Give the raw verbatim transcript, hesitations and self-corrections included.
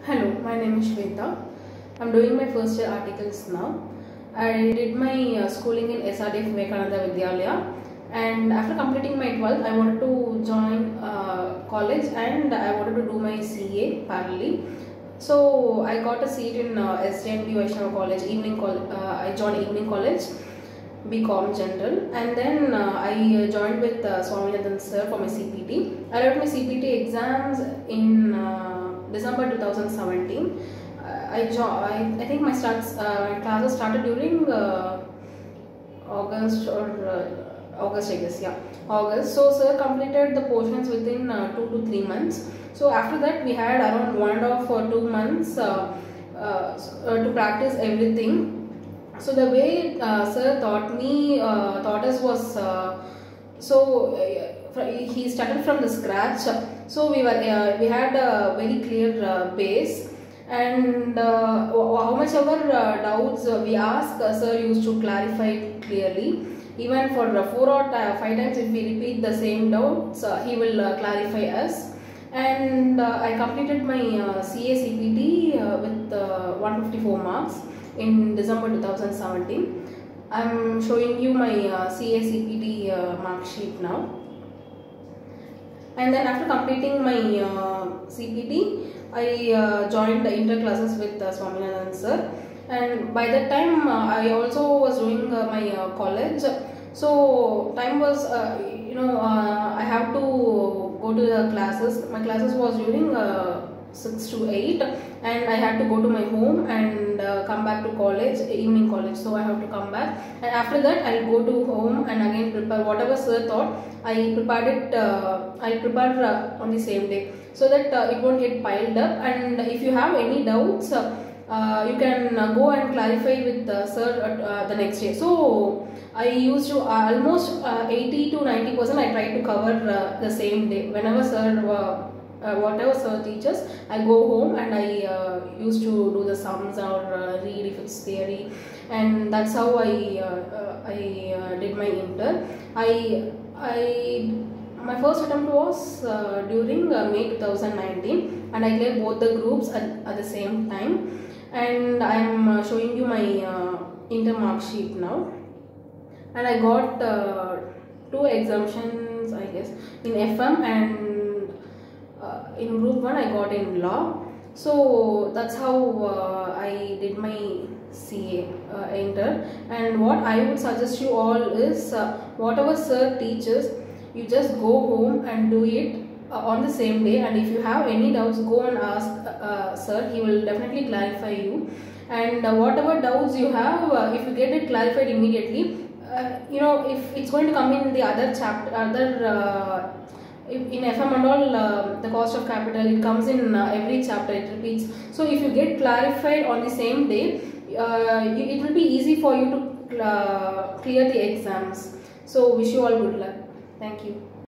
Hello, my name is Shweta. I'm doing my first year articles now. I did my uh, schooling in S R D F Vivekananda Vidyalaya, and after completing my twelfth, I wanted to join uh, college and I wanted to do my C A parallelly. So I got a seat in uh, S J N B Vaishnava College, evening col- uh, I joined evening college, B Com General, and then uh, I uh, joined with uh, Swaminathan sir for my C P T. I wrote my C P T exams in uh, December two thousand seventeen. Uh, I, jo- I I think my starts uh, my classes started during uh, August or uh, August, I guess, yeah, August. So sir completed the portions within uh, two to three months. So after that we had around one and a half or two months uh, uh, uh, to practice everything. So the way uh, sir taught me, uh, taught us was uh, so uh, he started from the scratch. So we were uh, we had a very clear uh, base, and uh, how much ever uh, doubts uh, we asked, uh, sir used to clarify clearly. Even for uh, four or uh, five times, if we repeat the same doubts, uh, he will uh, clarify us. And uh, I completed my uh, C A C P T uh, with uh, one hundred fifty-four marks in December two thousand seventeen. I'm showing you my uh, C A C P T uh, mark sheet now. And then after completing my uh, C P T, I uh, joined the inter classes with uh, Swaminathan sir. And by that time, uh, I also was doing uh, my uh, college. So time was, uh, you know, uh, I have to go to the classes. My classes was during uh, six to eight, and I had to go to my home and uh, come back to college, evening college. So I have to come back, and after that I'll go to home and again prepare whatever sir taught. I prepared it. Uh, I prepare uh, on the same day so that uh, it won't get piled up. And if you have any doubts, uh, uh, you can uh, go and clarify with uh, sir at, uh, the next day. So I used to uh, almost uh, eighty to ninety percent. I try to cover uh, the same day whenever sir. Uh, Uh, whatever sir teaches, I go home and I uh, used to do the sums or uh, read if it's theory, and that's how I uh, uh, I uh, did my inter. I I my first attempt was uh, during uh, May two thousand nineteen, and I cleared both the groups at, at the same time. And I'm uh, showing you my uh, inter mark sheet now, and I got uh, two exemptions, I guess, in F M, and Uh, in group one I got in law. So that's how uh, I did my C A uh, inter. And what I would suggest you all is uh, whatever sir teaches, you just go home and do it uh, on the same day. And if you have any doubts, go and ask uh, sir. He will definitely clarify you. And uh, whatever doubts you have, uh, if you get it clarified immediately, uh, you know, if it's going to come in the other chapter, other uh, in F M and all, uh, the cost of capital, it comes in uh, every chapter, it repeats. So if you get clarified on the same day, uh, you, it will be easy for you to uh, clear the exams. So wish you all good luck. Thank you.